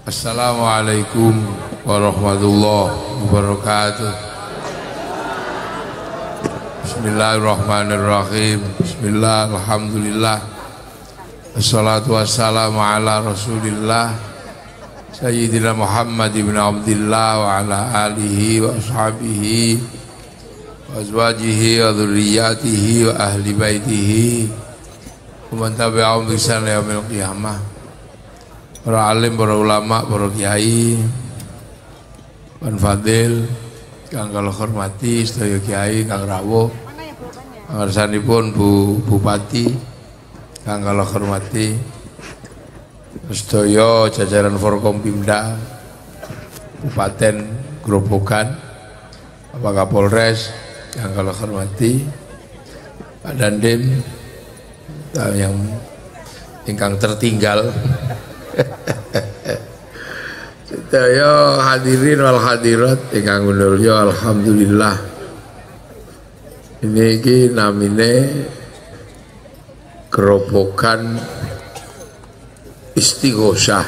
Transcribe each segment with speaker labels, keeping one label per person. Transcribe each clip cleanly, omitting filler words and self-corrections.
Speaker 1: Assalamualaikum warahmatullahi wabarakatuh. Bismillahirrahmanirrahim. Bismillah, alhamdulillah. Assalatu wassalamu ala rasulillah Sayyidina Muhammad ibn Abdillah wa ala alihi wa ashabihi wa azwajihi wa dhurriyyatihi wa ahli baitihi wa man tabi'ahum bi ihsan ila yaumil qiyamah. Para alim, para ulama, para kiai, Pan Fadil, kang kula hormati, sedaya kiai, kang rawuh, ngarsanipun Bu Bupati, kang kula hormati, sedaya jajaran Forkompimda, Kabupaten Grobogan, Bapak Kapolres, kang kula hormati, Pak Dandim, yang ingkang tertinggal. Sedaya hadirin wal hadirat ingkang mulya, alhamdulillah. Ini iki namine Grobogan Istighosah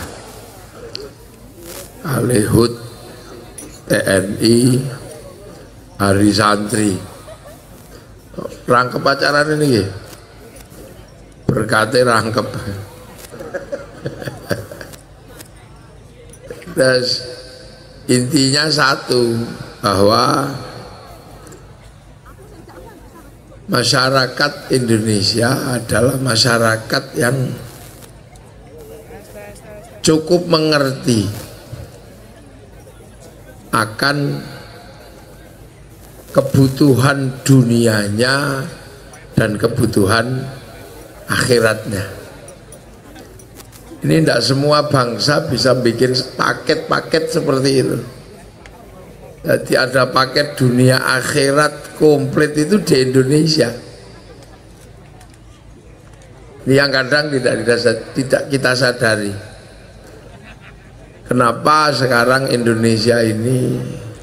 Speaker 1: Alehut TNI Hari Santri. Rangkep acara ini berkate rangkep. Terus intinya satu, bahwa masyarakat Indonesia adalah masyarakat yang cukup mengerti akan kebutuhan dunianya dan kebutuhan akhiratnya. Ini tidak semua bangsa bisa bikin paket-paket seperti itu. Jadi ada paket dunia akhirat komplit itu di Indonesia. Ini yang kadang tidak kita sadari. Kenapa sekarang Indonesia ini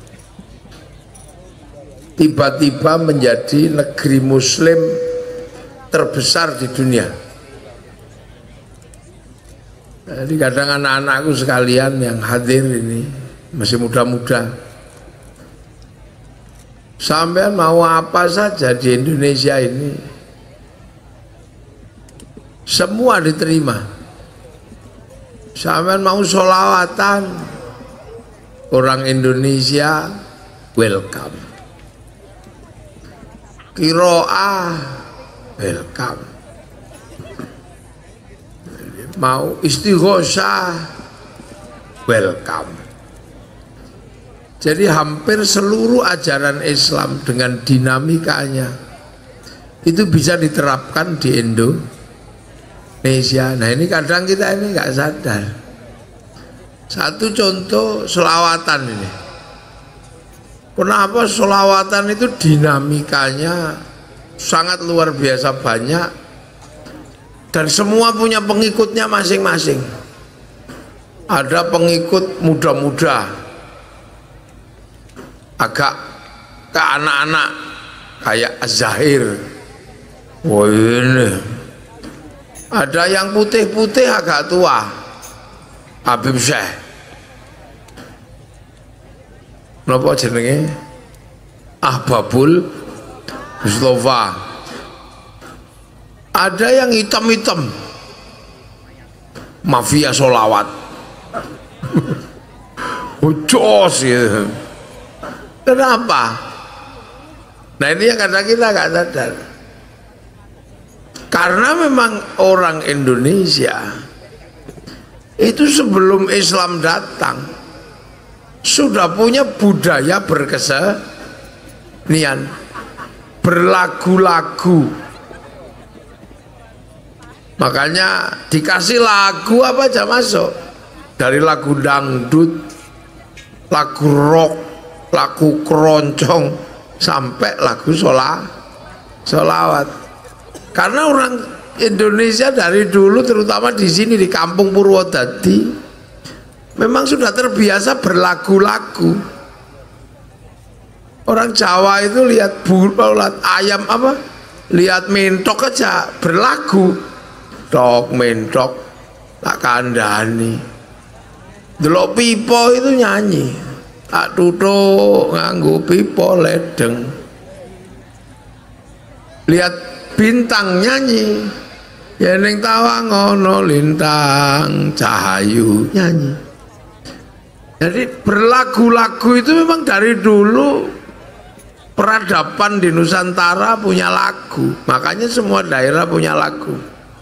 Speaker 1: tiba-tiba menjadi negeri Muslim terbesar di dunia? Jadi kadang anak-anakku sekalian yang hadir ini masih muda-muda, sampai mau apa saja di Indonesia ini semua diterima. Sampai mau sholawatan, orang Indonesia welcome. Qiraah welcome. Mau istighosah welcome. Jadi hampir seluruh ajaran Islam dengan dinamikanya itu bisa diterapkan di Indonesia. Nah ini kadang kita ini nggak sadar. Satu contoh sholawatan ini. Kenapa sholawatan itu dinamikanya sangat luar biasa banyak, dan semua punya pengikutnya masing-masing. Ada pengikut muda-muda, agak ke anak-anak kayak Az-Zahir. Wah ini. Ada yang putih-putih agak tua, Habib Syekh. Napa jenenge? Ahbabul Mustafa. Ada yang hitam-hitam, mafia sholawat. Jos gitu. Kenapa? Nah ini yang kadang kita nggak sadar. Karena memang orang Indonesia itu sebelum Islam datang sudah punya budaya berkesenian, berlagu-lagu. Makanya dikasih lagu apa aja masuk. Dari lagu dangdut, lagu rock, lagu keroncong, sampai lagu sholawat. Karena orang Indonesia dari dulu, terutama di sini di kampung Purwodadi, memang sudah terbiasa berlagu-lagu. Orang Jawa itu lihat ayam apa, lihat mentok aja berlagu. Tok mentok tak kandhani. delok pipo itu nyanyi, tak tutuk nganggo pipo ledeng, lihat bintang nyanyi, ya ning tawang ono lintang cahayu nyanyi. Jadi berlagu-lagu itu memang dari dulu peradaban di Nusantara punya lagu, makanya semua daerah punya lagu.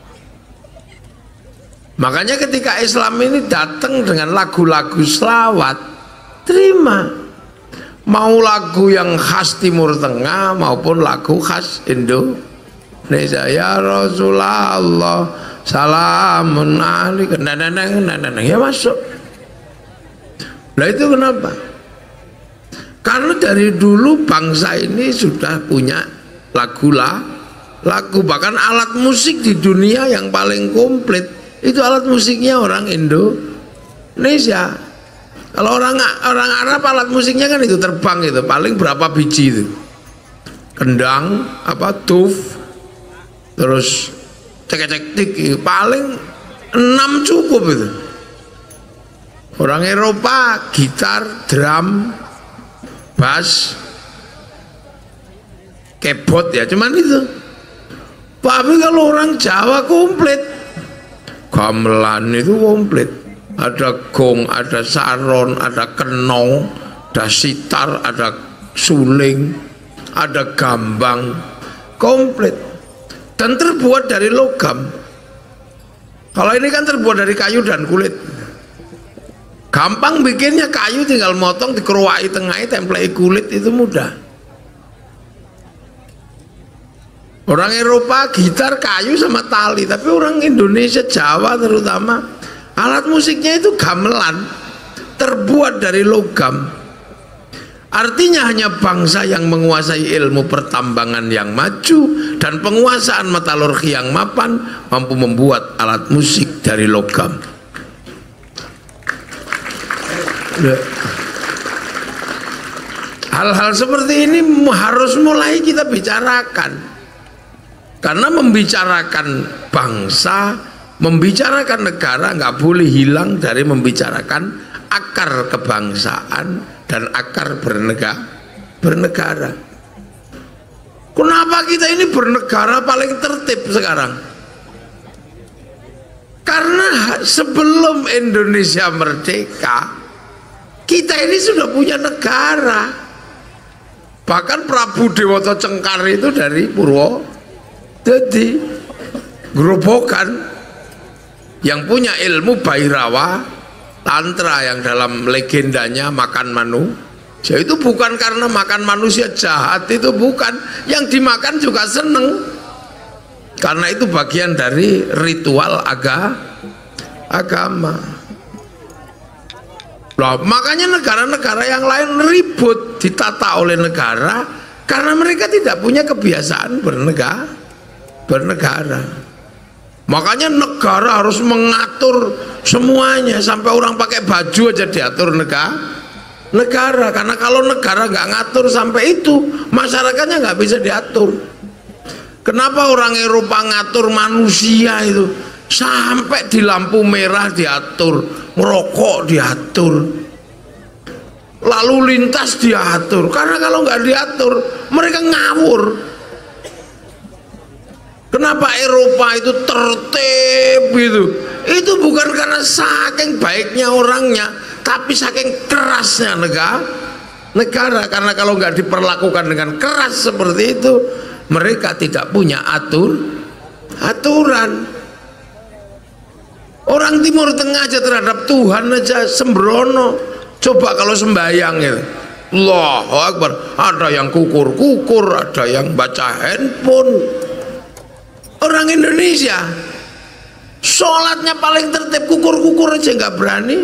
Speaker 1: Makanya ketika Islam ini datang dengan lagu-lagu selawat, terima. Mau lagu yang khas Timur Tengah maupun lagu khas Indonesia. Ya Rasulullah, salamun alaikum. Ya masuk. Nah itu kenapa? Karena dari dulu bangsa ini sudah punya lagu, bahkan alat musik di dunia yang paling komplit itu alat musiknya orang Indonesia. Kalau orang Arab alat musiknya kan itu terbang, itu paling berapa biji itu, kendang, tuf, terus cek-cek-tik, paling 6 cukup itu. Orang Eropa gitar, drum, bass, keyboard, ya cuman itu. Tapi kalau orang Jawa komplit, gamelan itu komplit, ada gong, ada saron, ada kenong, ada sitar, ada suling, ada gambang, komplit dan terbuat dari logam. Kalau ini kan terbuat dari kayu dan kulit, gampang bikinnya, kayu tinggal motong, dikeruai tengahnya, template kulit, itu mudah. Orang Eropa gitar kayu sama tali, tapi orang Indonesia, Jawa terutama, alat musiknya itu gamelan, terbuat dari logam. Artinya hanya bangsa yang menguasai ilmu pertambangan yang maju dan penguasaan metalurgi yang mapan mampu membuat alat musik dari logam. Hal-hal seperti ini harus mulai kita bicarakan. Karena membicarakan bangsa, membicarakan negara nggak boleh hilang dari membicarakan akar kebangsaan dan akar bernegara. Kenapa kita ini bernegara paling tertib sekarang? Karena sebelum Indonesia merdeka, kita ini sudah punya negara. Bahkan Prabu Dewata Cengkar itu dari Purwo. Jadi Grobogan yang punya ilmu Bhairawa Tantra yang dalam legendanya makan manusia, itu bukan karena makan manusia jahat, itu bukan, yang dimakan juga seneng, karena itu bagian dari ritual agama. Loh, makanya negara-negara yang lain ribut ditata oleh negara karena mereka tidak punya kebiasaan bernegara. Makanya negara harus mengatur semuanya, sampai orang pakai baju aja diatur negara. Karena kalau negara nggak ngatur sampai itu, masyarakatnya nggak bisa diatur. Kenapa orang Eropa ngatur manusia itu sampai di lampu merah diatur, merokok diatur, lalu lintas diatur? Karena kalau nggak diatur mereka ngawur. Kenapa Eropa itu tertib gitu? Itu bukan karena saking baiknya orangnya, tapi saking kerasnya negara. Karena kalau nggak diperlakukan dengan keras seperti itu, mereka tidak punya aturan. Orang Timur Tengah aja terhadap Tuhan aja sembrono. Coba kalau sembahyang gitu, Allahu Akbar, ada yang kukur-kukur, ada yang baca handphone. Orang Indonesia sholatnya paling tertib, kukur-kukur aja nggak berani.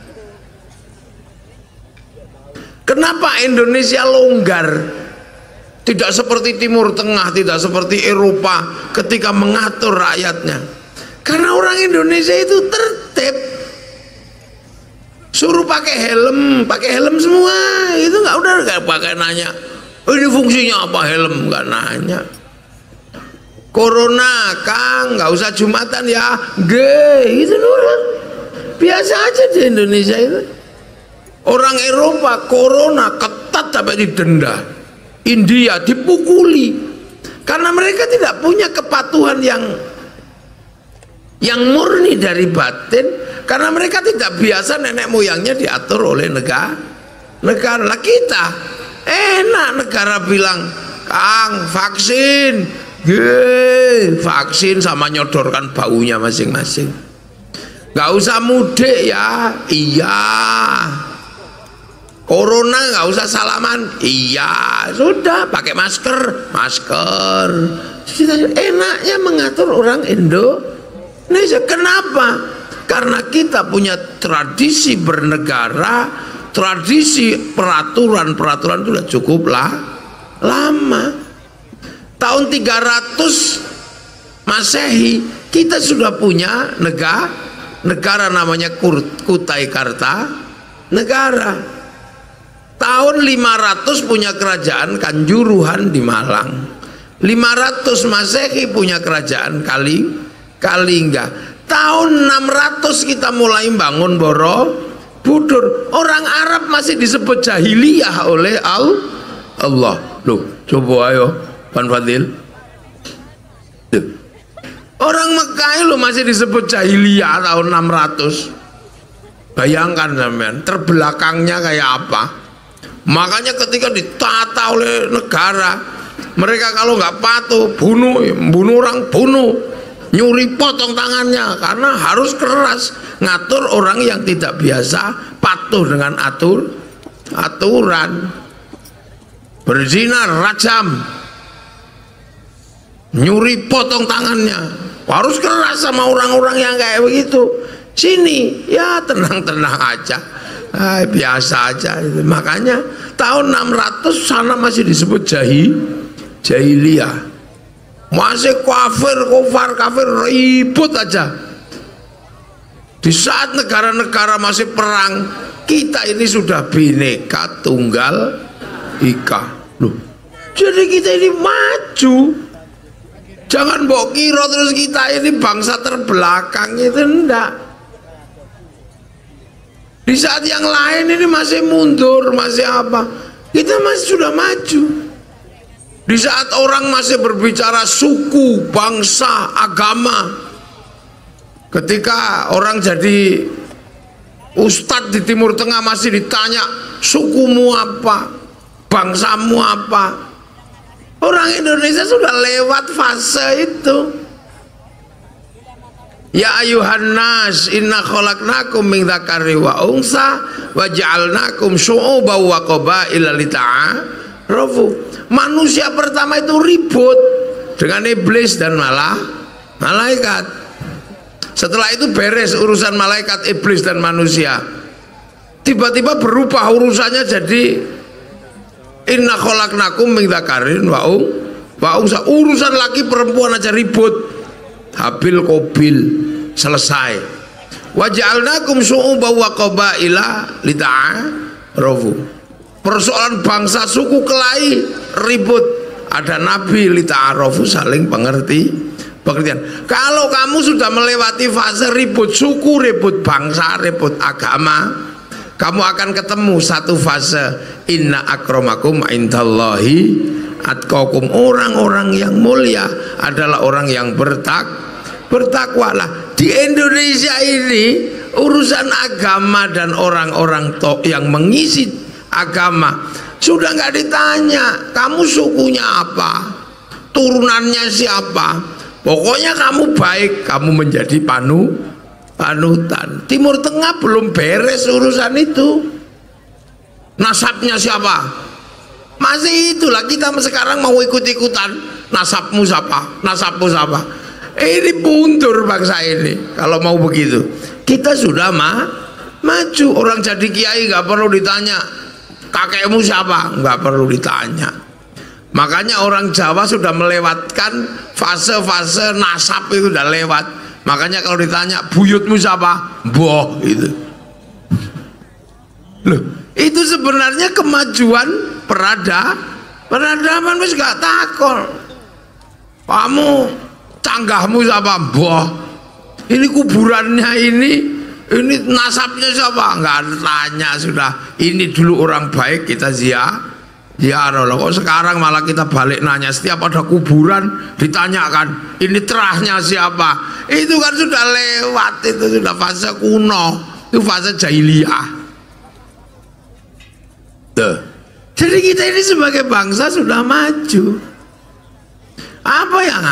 Speaker 1: Kenapa Indonesia longgar? Tidak seperti Timur Tengah, tidak seperti Eropa ketika mengatur rakyatnya. Karena orang Indonesia itu tertib. Suruh pakai helm semua, itu nggak pakai nanya, ini fungsinya apa helm, nggak nanya. Corona Kang nggak usah Jumatan ya, gitu doang.
Speaker 2: Biasa aja di Indonesia itu. Orang Eropa corona ketat sampai didenda. India dipukuli. Karena mereka tidak punya kepatuhan yang murni dari batin, karena mereka tidak biasa nenek moyangnya diatur oleh negara. Lah kita enak, negara bilang, Kang vaksin, vaksin sama nyodorkan baunya masing-masing. Gak usah mudik ya, iya. Corona nggak usah salaman, iya. Sudah pakai masker. Enaknya mengatur orang Indonesia. Kenapa? Karena kita punya tradisi bernegara, tradisi peraturan itu sudah cukup lama. Tahun 300 Masehi kita sudah punya negara namanya Kutai Kartanegara. Tahun 500 punya kerajaan Kanjuruhan di Malang. 500 Masehi punya kerajaan Kalingga. Tahun 600 kita mulai bangun Borobudur. Orang Arab masih disebut jahiliyah oleh Allah. Loh, coba ayo Pan Fadil. Orang Mekah lo masih disebut jahiliyah tahun 600. Bayangkan sampean, terbelakangnya kayak apa? Makanya ketika ditata oleh negara, mereka kalau nggak patuh bunuh orang, nyuri potong tangannya, karena harus keras ngatur orang yang tidak biasa patuh dengan aturan. Berzina rajam, nyuri potong tangannya, harus keras sama orang-orang yang kayak begitu. Sini ya tenang-tenang aja, biasa aja. Makanya tahun 600 sana masih disebut jahiliyah, masih kafir ribut aja. Di saat negara-negara masih perang, kita ini sudah Bhinneka Tunggal Ika. Loh, jadi kita ini maju. Jangan mbok kira terus kita ini bangsa terbelakang, itu enggak. Di saat yang lain ini masih mundur, masih apa, kita masih sudah maju. Di saat orang masih berbicara suku, bangsa, agama, ketika orang jadi ustadz di Timur Tengah masih ditanya sukumu apa, bangsamu apa. Orang Indonesia sudah lewat fase itu. Ya ayuhan nas inna khalaqnakum min dzakari wa unsa wa ja'alnakum syu'uban wa qabaila lita'arafu. Manusia pertama itu ribut dengan iblis dan malaikat. Setelah itu beres urusan malaikat, iblis dan manusia. Tiba-tiba berubah urusannya jadi inna khalaqnakum min dzakarin wa unsa. Urusan laki perempuan aja ribut. Habil Qabil selesai. Wa ja'alnakum syu'uban wa qabaila lita'arafu. Persoalan bangsa suku kelahi ribut, ada nabi lita'arafu, saling pengertian. Kalau kamu sudah melewati fase ribut suku, ribut bangsa, ribut agama, kamu akan ketemu satu fase inna akramakum indallahi atqakum. Orang-orang yang mulia adalah orang yang bertakwa. Lah di Indonesia ini urusan agama dan orang-orang yang mengisi agama sudah nggak ditanya kamu sukunya apa, turunannya siapa, pokoknya kamu baik, kamu menjadi panutan. Timur Tengah belum beres urusan itu. Nasabnya siapa? Masih itulah, kita sekarang mau ikut-ikutan. Nasabmu siapa? Nasabmu siapa? Ini mundur bangsa ini kalau mau begitu. Kita sudah maju. Orang jadi kiai nggak perlu ditanya kakekmu siapa, nggak perlu ditanya. Makanya orang Jawa sudah melewatkan fase-fase nasab, itu udah lewat. Makanya kalau ditanya buyutmu siapa, boh itu. Loh, itu sebenarnya kemajuan peradaban. Wis gak takon kamu canggahmu siapa, boh ini kuburannya ini ini nasabnya siapa? Nggak ada tanya, sudah ini dulu orang baik kita ziarah. Kok sekarang malah kita balik nanya, setiap ada kuburan ditanyakan ini terahnya siapa? Itu kan sudah lewat, itu sudah fase kuno, itu fase jahiliyah. Jadi kita ini sebagai bangsa sudah maju. Apa yang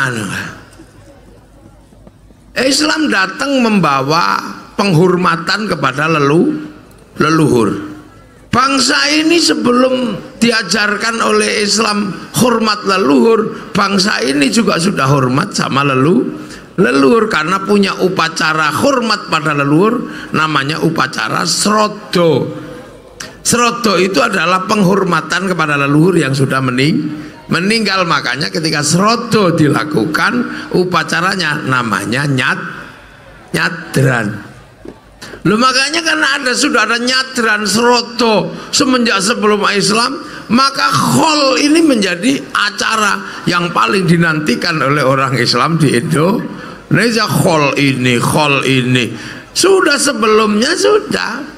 Speaker 2: Islam datang membawa penghormatan kepada leluhur. Bangsa ini sebelum diajarkan oleh Islam hormat leluhur, bangsa ini juga sudah hormat sama leluhur karena punya upacara hormat pada leluhur, namanya upacara srodo. Srodo itu adalah penghormatan kepada leluhur yang sudah meninggal. Makanya ketika srodo dilakukan, upacaranya namanya nyadran. Loh, makanya karena sudah ada nyadran srodo semenjak sebelum Islam, maka khol ini menjadi acara yang paling dinantikan oleh orang Islam di Indonesia. Khol ini sudah sebelumnya sudah.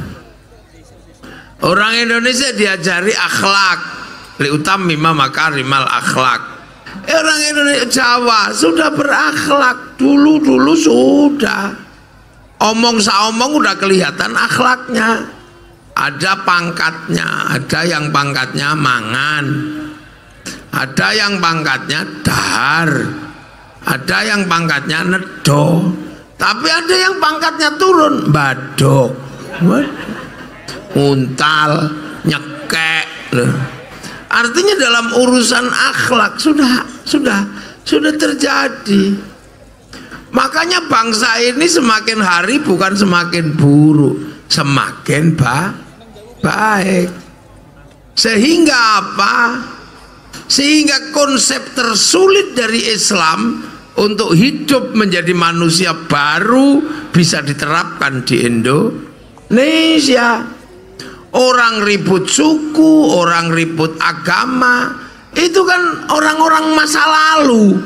Speaker 2: Orang Indonesia diajari akhlak, liutamima makarimal akhlak. Orang Indonesia Jawa sudah berakhlak dulu sudah. Omong saomong udah kelihatan akhlaknya. Ada pangkatnya, ada yang pangkatnya mangan, ada yang pangkatnya dahar, ada yang pangkatnya nedo, tapi ada yang pangkatnya turun badok, untal, nyekek. Artinya dalam urusan akhlak sudah terjadi. Makanya bangsa ini semakin hari bukan semakin buruk, semakin baik. Sehingga apa? Sehingga konsep tersulit dari Islam untuk hidup menjadi manusia baru bisa diterapkan di Indonesia. Orang ribut suku, orang ribut agama, itu kan orang-orang masa lalu.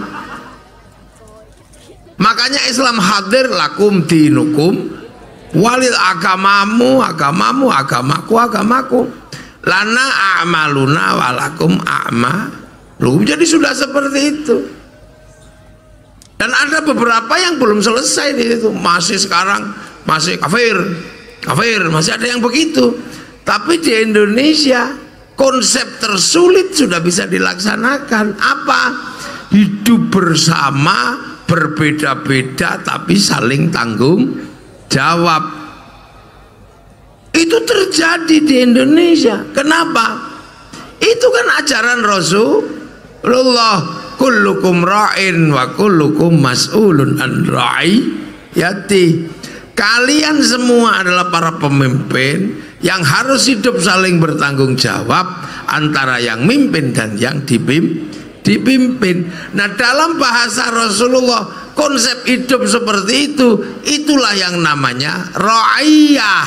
Speaker 2: Makanya Islam hadir, lakum dinukum walil, agamamu, agamaku. Lana a'maluna walakum a'malukum. Jadi sudah seperti itu. Dan ada beberapa yang belum selesai di situ, masih sekarang masih kafir, masih ada yang begitu. Tapi di Indonesia konsep tersulit sudah bisa dilaksanakan. Apa? Hidup bersama, berbeda-beda tapi saling tanggung jawab. Itu terjadi di Indonesia. Kenapa? Itu kan ajaran Rasulullah, kullukum ra'in wa kullukum mas'ulun an ra'iyati. Kalian semua adalah para pemimpin yang harus hidup saling bertanggung jawab antara yang mimpin dan yang dipimpin. Nah, dalam bahasa Rasulullah konsep hidup seperti itu, itulah yang namanya ra'iyah.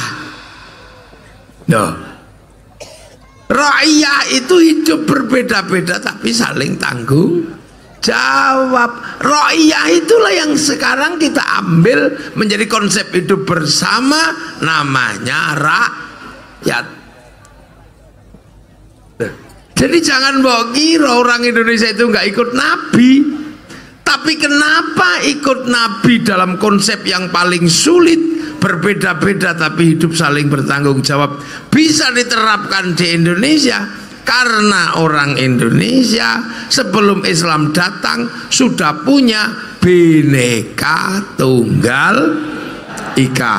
Speaker 2: Ra'iyah itu hidup berbeda-beda tapi saling tanggung jawab. Ra'iyah itulah yang sekarang kita ambil menjadi konsep hidup bersama, namanya rakyat. Jadi jangan bawa kira orang Indonesia itu nggak ikut Nabi. Tapi kenapa ikut Nabi dalam konsep yang paling sulit, berbeda-beda tapi hidup saling bertanggung jawab, bisa diterapkan di Indonesia? Karena orang Indonesia sebelum Islam datang sudah punya Bhinneka Tunggal Ika.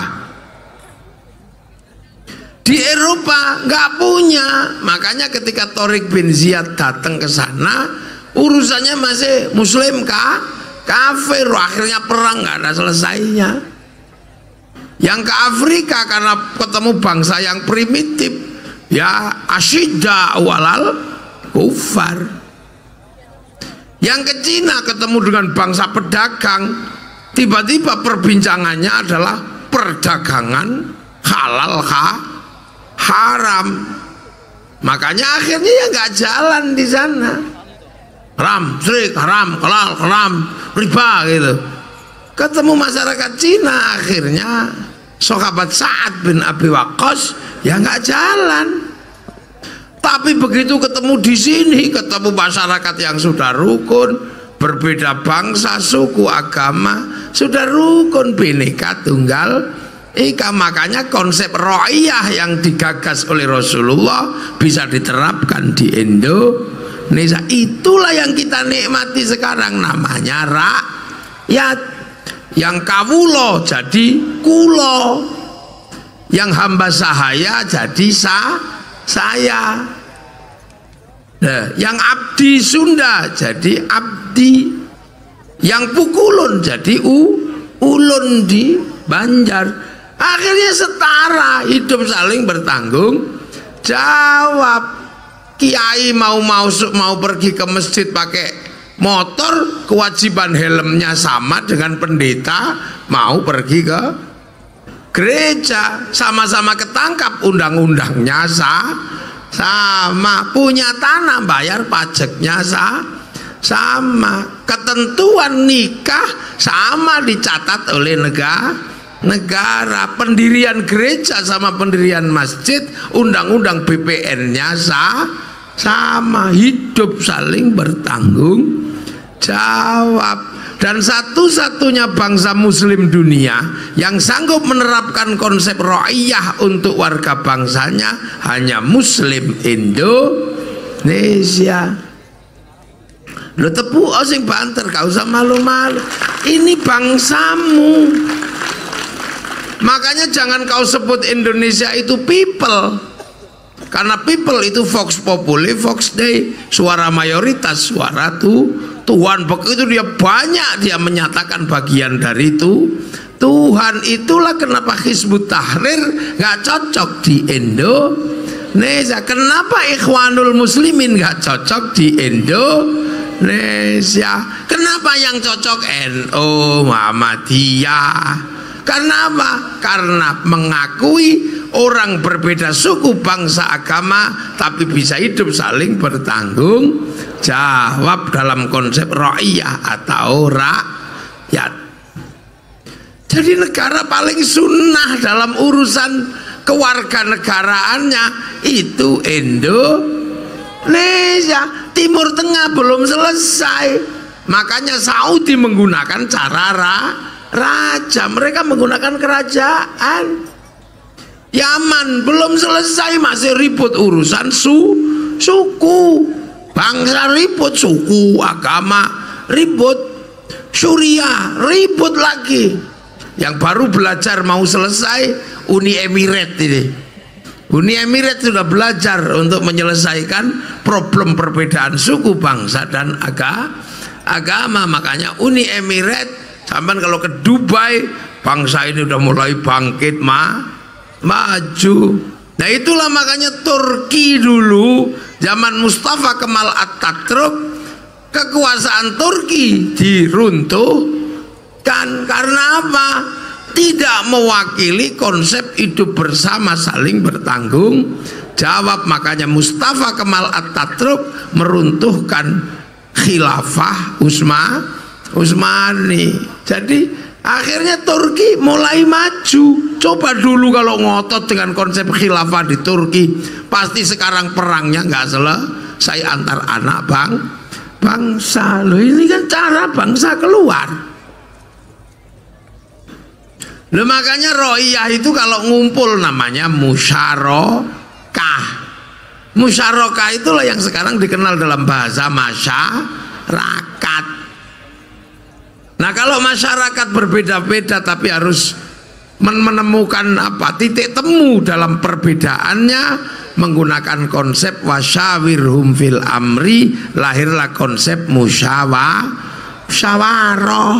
Speaker 2: Di Eropa nggak punya. Makanya ketika Tariq bin Ziyad datang ke sana, urusannya masih Muslim kafir, akhirnya perang nggak ada selesainya. Yang ke Afrika karena ketemu bangsa yang primitif, ya asyidda walal kufar. Yang ke Cina ketemu dengan bangsa pedagang, tiba-tiba perbincangannya adalah perdagangan halal haram. Makanya akhirnya ya nggak jalan di sana. Haram, syirik, haram, halal, haram, riba gitu. Ketemu masyarakat Cina akhirnya sahabat Sa'ad bin Abi Waqqas ya nggak jalan. Tapi begitu ketemu di sini, ketemu masyarakat yang sudah rukun, berbeda bangsa, suku, agama, sudah rukun, bineka tunggal ika. Makanya konsep ro'iyah yang digagas oleh Rasulullah bisa diterapkan di Indonesia. Itulah yang kita nikmati sekarang, namanya rakyat. Yang kawulo jadi kulo, yang hamba sahaya jadi saya. Nah, yang abdi Sunda jadi abdi, yang pukulun jadi ulun di Banjar. Akhirnya setara, hidup saling bertanggung jawab. Kiai mau pergi ke masjid pakai motor, kewajiban helmnya sama dengan pendeta mau pergi ke gereja. Sama-sama ketangkap, undang-undangnya sama, punya tanah bayar pajaknya sama, ketentuan nikah sama dicatat oleh negara, pendirian gereja sama pendirian masjid, undang-undang BPN-nya sama, hidup saling bertanggung jawab. Dan satu-satunya bangsa muslim dunia yang sanggup menerapkan konsep ro'iyah untuk warga bangsanya hanya muslim Indonesia. Lo tepu sing banter, gak usah malu-malu, ini bangsamu. Makanya jangan kau sebut Indonesia itu people, karena people itu vox populi, vox dei, suara mayoritas, suara Tuhan. Begitu dia banyak, dia menyatakan bagian dari itu Tuhan. Itulah kenapa Hizbut Tahrir gak cocok di Indonesia. Kenapa Ikhwanul Muslimin gak cocok di Indonesia. Kenapa yang cocok NU, Muhammadiyah. Karena apa? Karena mengakui orang berbeda suku, bangsa, agama, tapi bisa hidup saling bertanggung jawab dalam konsep ro'iyah atau rakyat. Jadi negara paling sunnah dalam urusan kewarganegaraannya itu Indonesia. Timur Tengah belum selesai, makanya Saudi menggunakan cara raja, mereka menggunakan kerajaan. Yaman belum selesai, masih ribut urusan suku, bangsa ribut, suku, agama ribut, Suriah ribut lagi. Yang baru belajar mau selesai Uni Emirat ini. Uni Emirat sudah belajar untuk menyelesaikan problem perbedaan suku, bangsa, dan agama. Makanya Uni Emirat, sampai kalau ke Dubai, bangsa ini udah mulai bangkit maju. Nah itulah makanya Turki dulu zaman Mustafa Kemal Atatürk, kekuasaan Turki diruntuhkan karena apa? Tidak mewakili konsep hidup bersama saling bertanggung jawab. Makanya Mustafa Kemal Atatürk meruntuhkan khilafah Utsmani. Jadi akhirnya Turki mulai maju. Coba dulu kalau ngotot dengan konsep khilafah di Turki, pasti sekarang perangnya nggak selesai antar anak bangsa. Loh, ini kan cara bangsa keluar. Loh, makanya ro'iyah itu kalau ngumpul namanya musyarakah. Musyarakah itulah yang sekarang dikenal dalam bahasa masyarakat. Nah kalau masyarakat berbeda-beda tapi harus menemukan titik temu dalam perbedaannya menggunakan konsep wasyawirhum fil amri, lahirlah konsep musyawarah.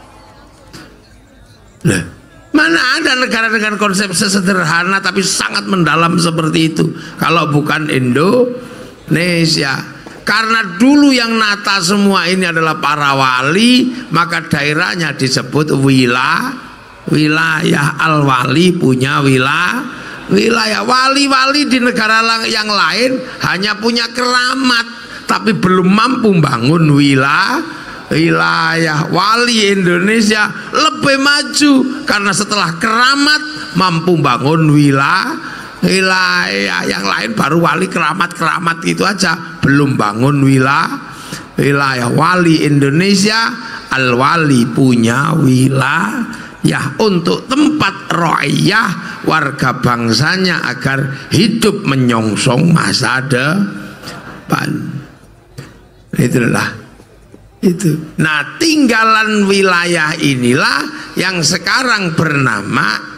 Speaker 2: Nah, mana ada negara dengan konsep sesederhana tapi sangat mendalam seperti itu kalau bukan Indonesia. Karena dulu yang nata semua ini adalah para wali, maka daerahnya disebut wilayah. Al-wali punya wilayah. Wali-wali di negara yang lain hanya punya keramat tapi belum mampu bangun wilayah. Wali Indonesia lebih maju karena setelah keramat mampu bangun wilayah. Yang lain baru wali keramat gitu aja, belum bangun wilayah. Wali Indonesia al-wali punya wilayah untuk tempat ro'iyah warga bangsanya agar hidup menyongsong masa depan. Itulah itu. Nah, tinggalan wilayah inilah yang sekarang bernama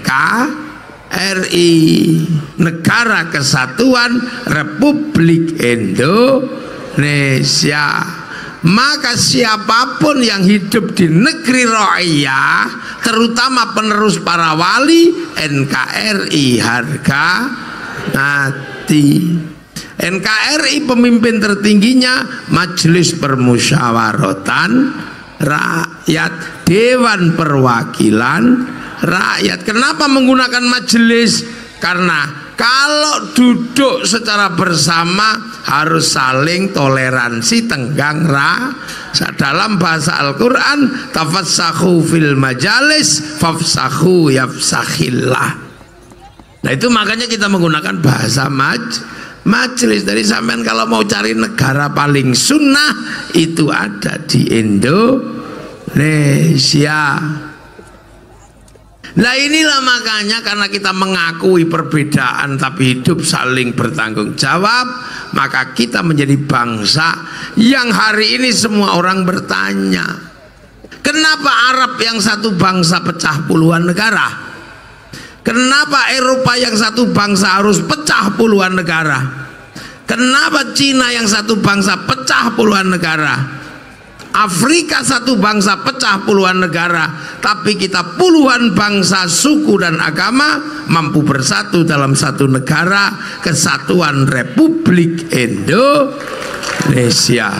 Speaker 2: NKRI, Negara Kesatuan Republik Indonesia. Maka siapapun yang hidup di negeri ro'iyah, terutama penerus para wali, NKRI harga mati. NKRI pemimpin tertingginya Majelis Permusyawaratan Rakyat, Dewan Perwakilan Rakyat. Kenapa menggunakan majelis? Karena kalau duduk secara bersama harus saling toleransi, tenggang rasa. Dalam bahasa Al-Quran, tafassahu fil majalis fafsahu yafsakhillah. Nah itu makanya kita menggunakan bahasa majelis. Dari sampean kalau mau cari negara paling sunnah itu ada di Indonesia. Nah inilah makanya karena kita mengakui perbedaan tapi hidup saling bertanggung jawab, maka kita menjadi bangsa yang hari ini semua orang bertanya, kenapa Arab yang satu bangsa pecah puluhan negara? Kenapa Eropa yang satu bangsa harus pecah puluhan negara? Kenapa Cina yang satu bangsa pecah puluhan negara? Afrika satu bangsa pecah puluhan negara, tapi kita puluhan bangsa, suku dan agama mampu bersatu dalam satu negara, Kesatuan Republik Indonesia.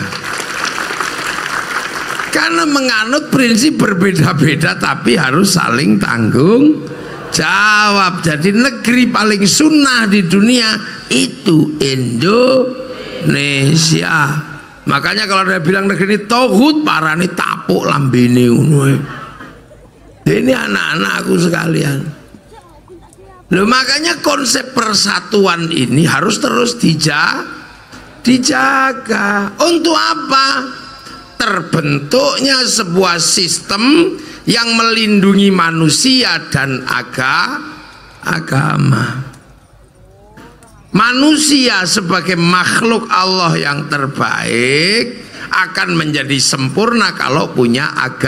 Speaker 2: Karena menganut prinsip berbeda-beda tapi harus saling tanggung jawab. Jadi negeri paling sunnah di dunia itu Indonesia. Makanya kalau dia bilang negeri ini tohut, parani tapuk lambene ngono. Ini anak-anakku sekalian. Loh, makanya konsep persatuan ini harus terus dijaga. Untuk apa? Terbentuknya sebuah sistem yang melindungi manusia dan agama. Manusia sebagai makhluk Allah yang terbaik akan menjadi sempurna kalau punya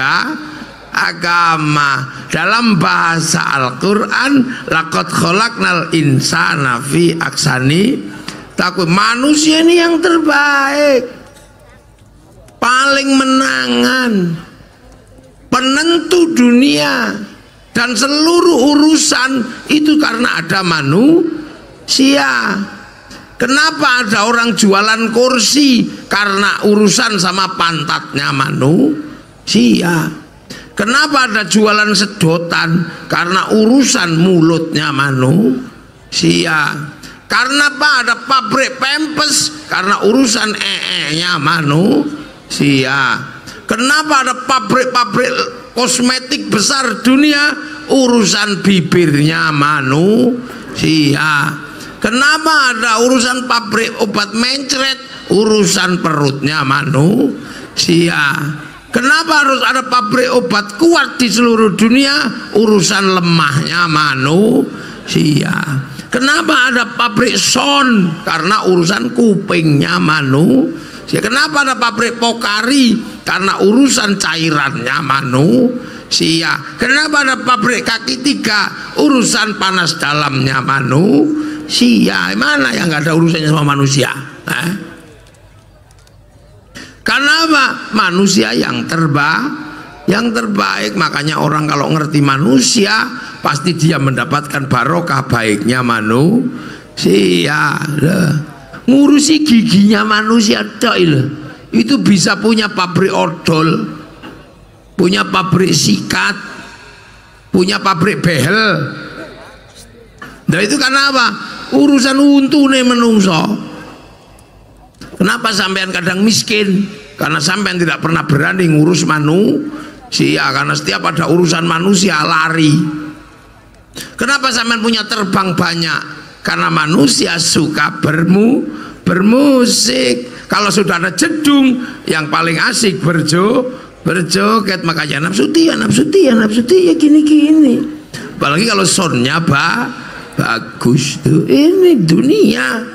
Speaker 2: agama. Dalam bahasa Al-Quran, laqad khalaqnal insana fi ahsani taqwim. Manusia ini yang terbaik, paling menangan, penentu dunia dan seluruh urusan itu karena ada manusia. Kenapa ada orang jualan kursi? Karena urusan sama pantatnya manusia. Kenapa ada jualan sedotan? Karena urusan mulutnya manusia. Karena apa ada pabrik pempes? Karena urusan nya manusia. Kenapa ada pabrik-pabrik kosmetik besar dunia? Urusan bibirnya manusia. Kenapa ada urusan pabrik obat mencret? Urusan perutnya manusia. Kenapa harus ada pabrik obat kuat di seluruh dunia? Urusan lemahnya manusia. Kenapa ada pabrik son? Karena urusan kupingnya manusia. Kenapa ada pabrik Pokari? Karena urusan cairannya manusia. Kenapa ada pabrik kaki tiga? Urusan panas dalamnya manusia. Mana yang nggak ada urusannya sama manusia? Karena apa? Manusia yang terbaik. Makanya orang kalau ngerti manusia pasti dia mendapatkan barokah baiknya manusia. Ngurusi giginya manusia itu bisa punya pabrik odol, punya pabrik sikat, punya pabrik behel. Nah itu karena apa? Urusan untune menungso. Kenapa sampean kadang miskin? Karena sampean tidak pernah berani ngurus manusia, karena setiap ada urusan manusia lari. Kenapa sampean punya terbang banyak? Karena manusia suka bermusik. Kalau sudah ada jedung, yang paling asik berjoget, makanya nafsu dia gini. Apalagi kalau soundnya bagus tuh. Ini dunia.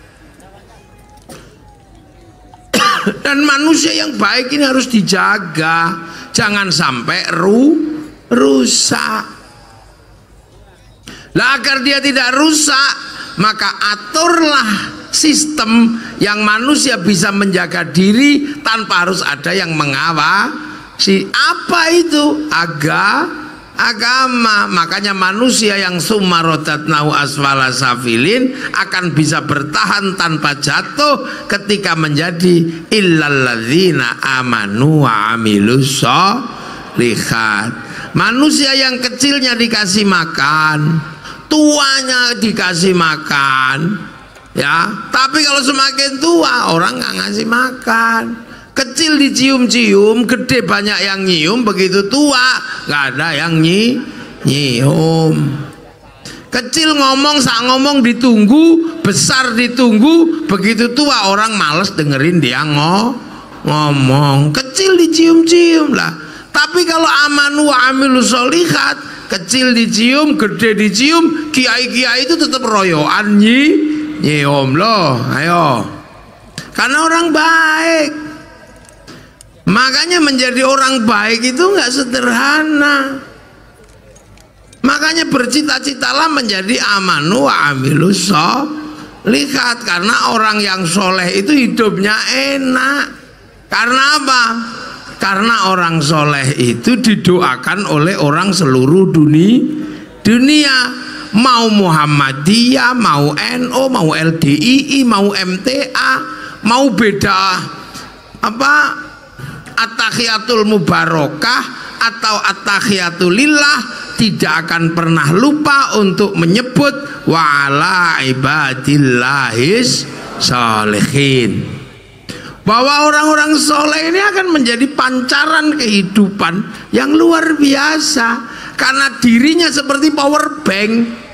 Speaker 2: Dan manusia yang baik ini harus dijaga, jangan sampai rusak. Lah agar dia tidak rusak, maka aturlah sistem yang manusia bisa menjaga diri tanpa harus ada yang mengawasi. Apa itu? Agama. Makanya manusia yang sumarodatnahu asfala safilin akan bisa bertahan tanpa jatuh ketika menjadi illalladzina amanu wa amilus sholihat. Manusia yang kecilnya dikasih makan, tuanya dikasih makan, ya. Tapi kalau semakin tua orang nggak ngasih makan. Kecil dicium-cium, gede banyak yang nyium, begitu tua nggak ada yang nyium. Kecil ngomong, sak ngomong ditunggu, besar ditunggu, begitu tua orang males dengerin dia ngomong. Kecil dicium-cium lah. Tapi kalau amanu wa amilus sholihat, kecil dicium, gede dicium, kiai-kiai itu tetap royoan nyium loh. Ayo, karena orang baik. Makanya menjadi orang baik itu nggak sederhana. Makanya bercita-citalah menjadi amanu wa amilus sholihat, karena orang yang soleh itu hidupnya enak. Karena apa? Karena orang soleh itu didoakan oleh orang seluruh dunia. Mau Muhammadiyah, mau NU, mau LDII, mau MTA, mau beda apa at-tahiyatul mubarakah atau at-tahiyatul lillah, tidak akan pernah lupa untuk menyebut wa ala ibadillahis sholihin, bahwa orang-orang soleh ini akan menjadi pancaran kehidupan yang luar biasa. Karena dirinya seperti power bank,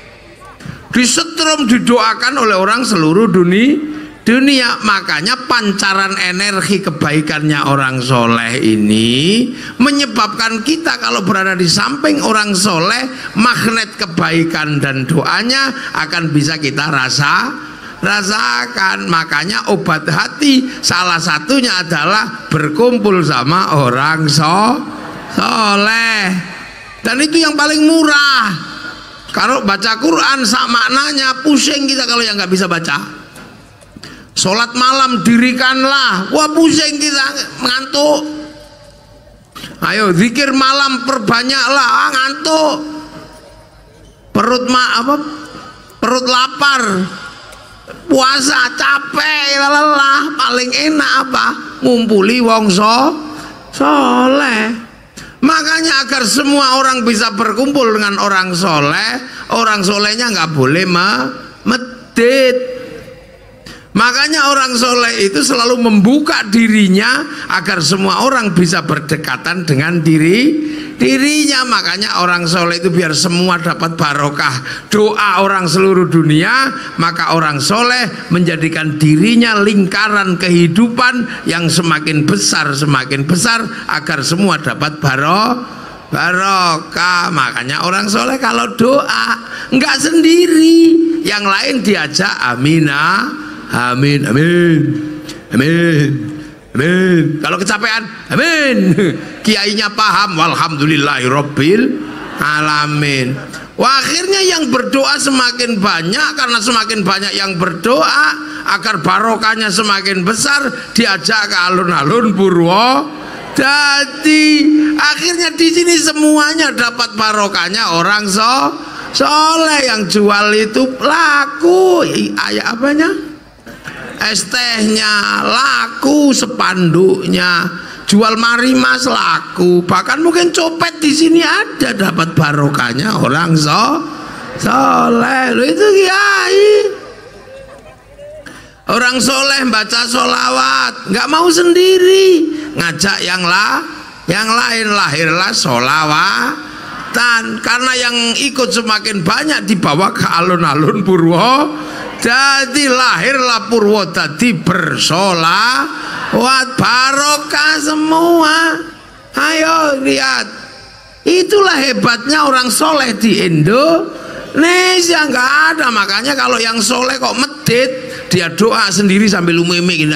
Speaker 2: disetrum, didoakan oleh orang seluruh dunia. Makanya pancaran energi kebaikannya orang soleh ini menyebabkan kita kalau berada di samping orang soleh, magnet kebaikan dan doanya akan bisa kita rasakan. Makanya obat hati salah satunya adalah berkumpul sama orang soleh, dan itu yang paling murah. Kalau baca Quran sak maknanya, pusing kita kalau yang nggak bisa baca. Sholat malam dirikanlah, wah pusing kita, ngantuk. Ayo zikir malam perbanyaklah, ngantuk. Perut lapar, puasa capek, lelah. Paling enak apa? Ngumpuli wong soleh. Makanya agar semua orang bisa berkumpul dengan orang solehnya nggak boleh medit. Makanya orang soleh itu selalu membuka dirinya agar semua orang bisa berdekatan dengan dirinya. Makanya orang soleh itu biar semua dapat barokah doa orang seluruh dunia, maka orang soleh menjadikan dirinya lingkaran kehidupan yang semakin besar agar semua dapat barokah. Makanya orang soleh kalau doa nggak sendiri, yang lain diajak amin. Kalau kecapean, amin. Kiainya paham, walhamdulillahirabbil alamin. Wah, akhirnya yang berdoa semakin banyak, karena semakin banyak yang berdoa agar barokahnya semakin besar, diajak ke alun-alun Purwodadi. Akhirnya di sini semuanya dapat barokahnya orang soleh. Yang jual itu laku, apanya? Es tehnya laku, sepanduknya jual marimas laku, bahkan mungkin copet di sini ada dapat barokahnya orang soleh. Itu kiai. Orang soleh baca solawat, nggak mau sendiri, ngajak yang lain, lahirlah solawatan. Karena yang ikut semakin banyak dibawa ke alun-alun Purwo, jadi lahirlah Purwo tadi bersolawat, barokah semua. Ayo lihat, itulah hebatnya orang soleh di Indonesia. Nggak ada, makanya kalau yang soleh kok medit, dia doa sendiri sambil umeme gitu.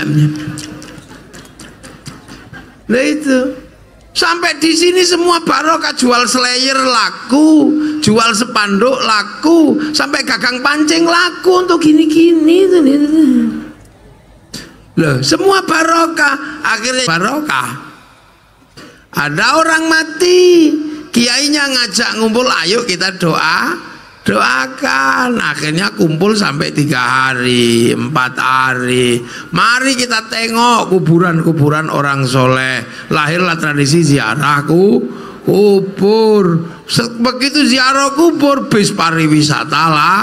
Speaker 2: Nah itu sampai di sini semua barokah, jual slayer laku, jual spanduk laku, sampai gagang pancing laku untuk gini-gini itu. Loh, semua barokah, akhirnya barokah. Ada orang mati, kiainya ngajak ngumpul, ayo kita doakan. Akhirnya kumpul sampai 3 hari 4 hari. Mari kita tengok kuburan-kuburan orang soleh. Lahirlah tradisi ziarah kubur. Begitu ziarah kubur, bis pariwisata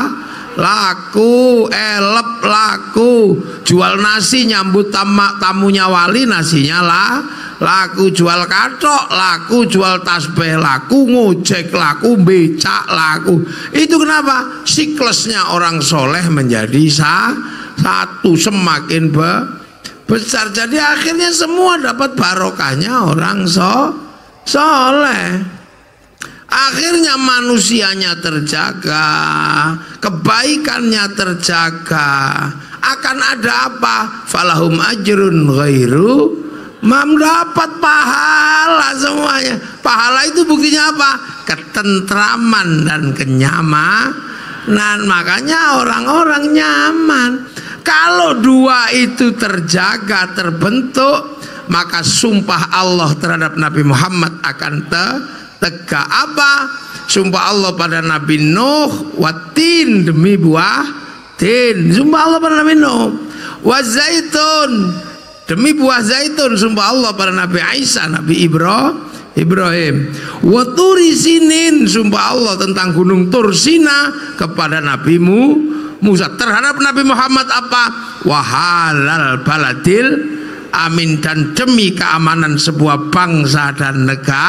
Speaker 2: laku, elep laku, jual nasi nyambut tamunya wali, nasinya laku, jual katok laku, jual tasbih laku, ngojek laku, becak laku. Itu kenapa? Siklusnya orang soleh menjadi satu, semakin besar. Jadi akhirnya semua dapat barokahnya orang soleh. Akhirnya manusianya terjaga, kebaikannya terjaga. Akan ada apa? Falahum ajrun ghairu dapat pahala semuanya. Pahala itu buktinya apa? Ketentraman dan kenyamanan. Makanya orang-orang nyaman. Kalau dua itu terjaga, terbentuk, maka sumpah Allah terhadap Nabi Muhammad akan tegak. Apa? Sumpah Allah pada Nabi Nuh, watin, demi buah tin. Sumpah Allah pada Nabi Nuh. Wazaitun, demi buah zaitun. Sumpah Allah pada Nabi Isa, Nabi Ibrahim. Waturi sinin, sumpah Allah tentang gunung Tursina kepada Nabi Musa. Terhadap Nabi Muhammad apa? Wahalal baladil amin, dan demi keamanan sebuah bangsa dan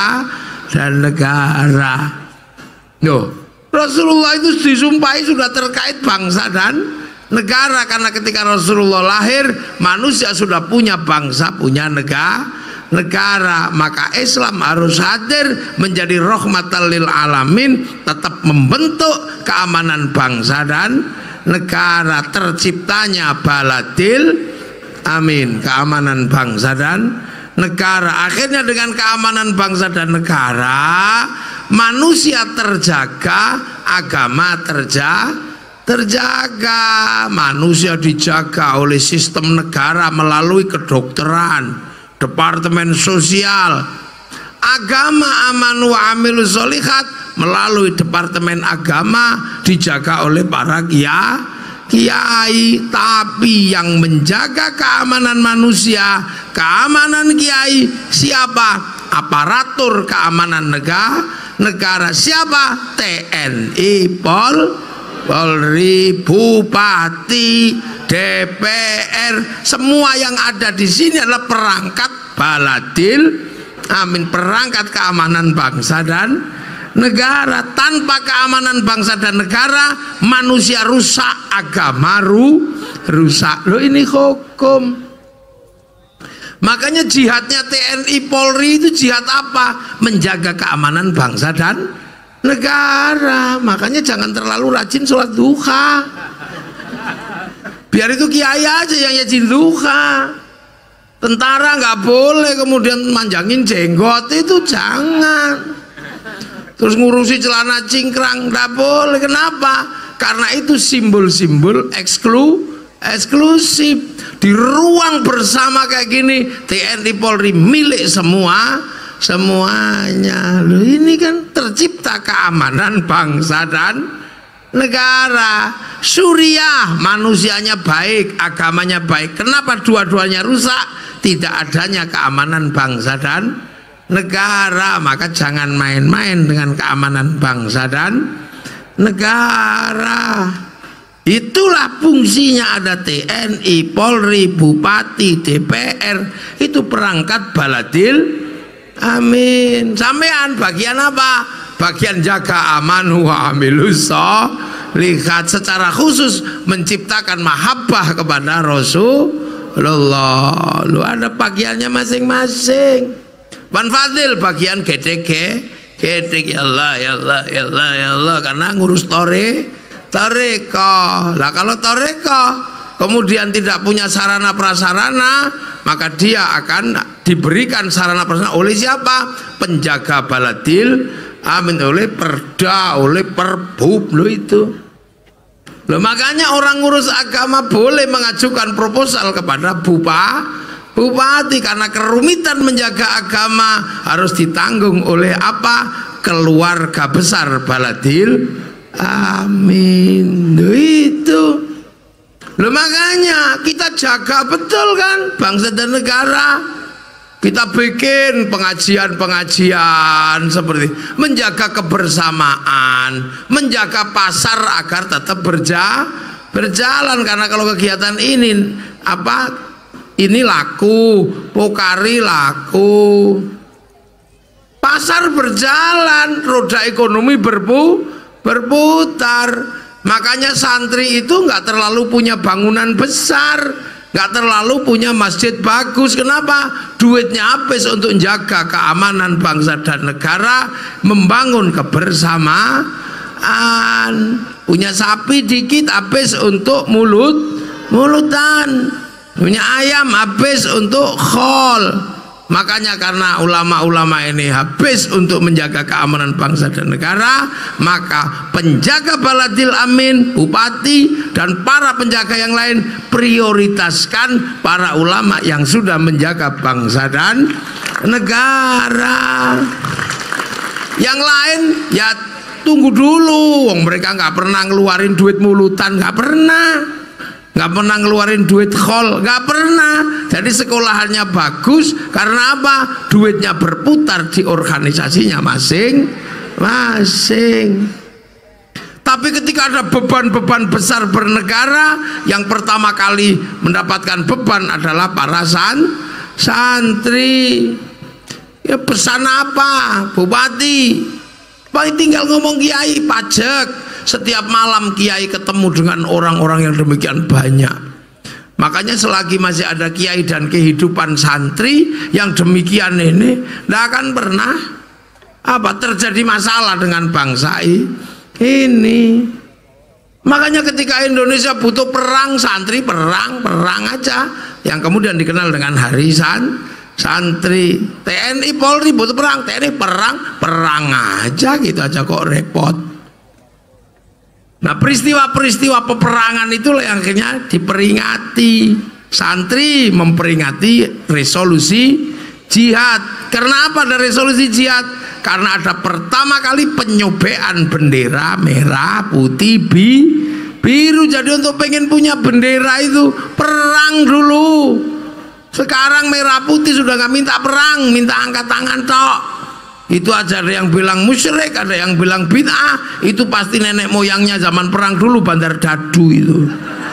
Speaker 2: negara. Rasulullah itu disumpahi sudah terkait bangsa dan negara, karena ketika Rasulullah lahir manusia sudah punya bangsa, punya negara. Maka Islam harus hadir menjadi rahmatan lil alamin, tetap membentuk keamanan bangsa dan negara. Terciptanya baladil amin, keamanan bangsa dan negara. Akhirnya dengan keamanan bangsa dan negara, manusia terjaga, agama terjaga. Manusia dijaga oleh sistem negara melalui kedokteran, departemen sosial. Agama aman wa amilus sholihat melalui departemen agama dijaga oleh para kiai. Tapi yang menjaga keamanan manusia, keamanan kiai siapa? Aparatur keamanan negara siapa? TNI, Polri, Bupati, DPR, semua yang ada di sini adalah perangkat baladil amin, perangkat keamanan bangsa dan negara. Tanpa keamanan bangsa dan negara, manusia rusak, agama rusak. Loh, ini hukum. Makanya jihadnya TNI Polri itu jihad apa? Menjaga keamanan bangsa dan negara. Makanya jangan terlalu rajin sholat duha. Biar itu kiai aja yang rajin duha. Tentara nggak boleh kemudian manjangin jenggot, itu jangan. Terus ngurusi celana cingkrang nggak boleh. Kenapa? Karena itu simbol-simbol eksklusif. Di ruang bersama kayak gini, TNI Polri milik semuanya. Loh, ini kan tercipta keamanan bangsa dan negara. Suriah manusianya baik, agamanya baik. Kenapa dua-duanya rusak? Tidak adanya keamanan bangsa dan negara. Maka jangan main-main dengan keamanan bangsa dan negara. Itulah Itulah fungsinya ada TNI, Polri, Bupati, DPR. Itu perangkat baladil amin. Sampean bagian apa? Bagian jaga aman wa amilus lihat secara khusus menciptakan mahabbah kepada Rasulullah. Lu ada bagiannya masing-masing. Pan Fadil bagian GDG, ya Allah, ya Allah, ya Allah, ya Allah, karena ngurus toreko. Lah kalau toreko kemudian tidak punya sarana prasarana, maka dia akan diberikan sarana prasarana oleh siapa? Penjaga baladil amin, oleh perda, oleh perbub. Lo itu loh, makanya orang ngurus agama boleh mengajukan proposal kepada bupati, karena kerumitan menjaga agama harus ditanggung oleh apa? Keluarga besar baladil amin. Loh itu loh, makanya kita jaga betul kan bangsa dan negara. Kita bikin pengajian-pengajian seperti menjaga kebersamaan, menjaga pasar agar tetap berjalan. Karena kalau kegiatan ini ini laku, pokari laku, pasar berjalan, roda ekonomi berputar. Makanya santri itu nggak terlalu punya bangunan besar, nggak terlalu punya masjid bagus. Kenapa? Duitnya habis untuk menjaga keamanan bangsa dan negara, membangun kebersamaan. Punya sapi dikit habis untuk mulutan, punya ayam habis untuk khol. Makanya karena ulama-ulama ini habis untuk menjaga keamanan bangsa dan negara, maka penjaga baladil amin, bupati dan para penjaga yang lain prioritaskan para ulama yang sudah menjaga bangsa dan negara. Yang lain ya tunggu dulu, mereka nggak pernah ngeluarin duit mulutan, nggak pernah ngeluarin duit khol, nggak pernah. Jadi sekolahannya bagus karena apa? Duitnya berputar di organisasinya masing-masing. Tapi ketika ada beban-beban besar bernegara, yang pertama kali mendapatkan beban adalah para santri. Ya pesan apa? Bupati tinggal ngomong kiai pajak. Setiap malam kiai ketemu dengan orang-orang yang demikian banyak. Makanya selagi masih ada kiai dan kehidupan santri yang demikian ini, tidak akan pernah terjadi masalah dengan bangsa ini. Makanya ketika Indonesia butuh perang, santri perang aja, yang kemudian dikenal dengan hari santri. TNI Polri butuh perang, TNI perang aja, gitu aja kok repot. Nah, peristiwa-peristiwa peperangan itulah yang akhirnya diperingati. Santri memperingati resolusi jihad. Karena apa ada resolusi jihad? Karena ada pertama kali penyobekan bendera merah, putih, biru. Jadi untuk pengen punya bendera itu perang dulu. Sekarang merah putih sudah nggak minta perang, minta angkat tangan tok. Itu aja ada yang bilang musyrik, ada yang bilang bid'ah. Itu pasti nenek moyangnya zaman perang dulu, Bandar Dadu itu.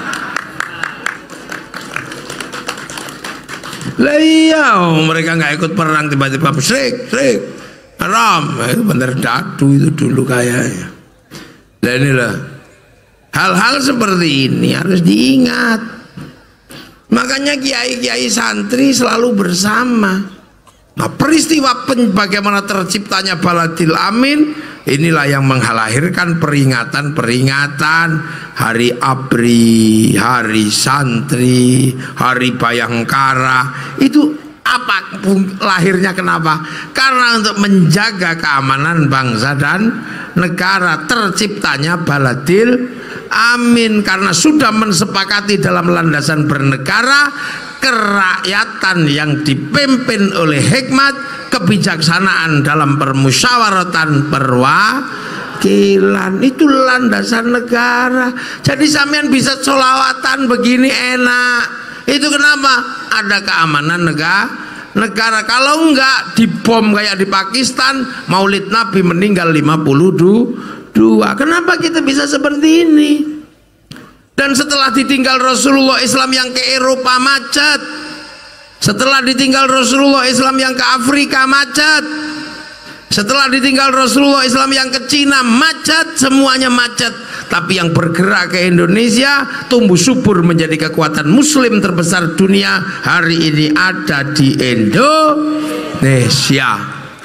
Speaker 2: Lah iya, mereka nggak ikut perang tiba-tiba musyrik, haram. Itu Bandar Dadu itu dulu kayaknya. Nah inilah hal-hal seperti ini harus diingat. Makanya kiai-kiai santri selalu bersama. Nah, peristiwa bagaimana terciptanya baladil amin, inilah yang melahirkan peringatan-peringatan hari ABRI, hari santri, hari Bayangkara. Itu apa lahirnya? Kenapa? Karena untuk menjaga keamanan bangsa dan negara, terciptanya baladil amin, karena sudah mensepakati dalam landasan bernegara, kerakyatan yang dipimpin oleh hikmat, kebijaksanaan dalam permusyawaratan perwakilan. Itu landasan negara. Jadi sampean bisa sholawatan begini enak. Itu kenapa? Ada keamanan negara. Kalau enggak dibom kayak di Pakistan, Maulid Nabi meninggal 52. Kenapa kita bisa seperti ini? Dan setelah ditinggal Rasulullah, Islam yang ke Eropa macet. Setelah ditinggal Rasulullah, Islam yang ke Afrika macet. Setelah ditinggal Rasulullah, Islam yang ke Cina macet, semuanya macet. Tapi yang bergerak ke Indonesia, tumbuh subur menjadi kekuatan Muslim terbesar dunia hari ini ada di Indonesia.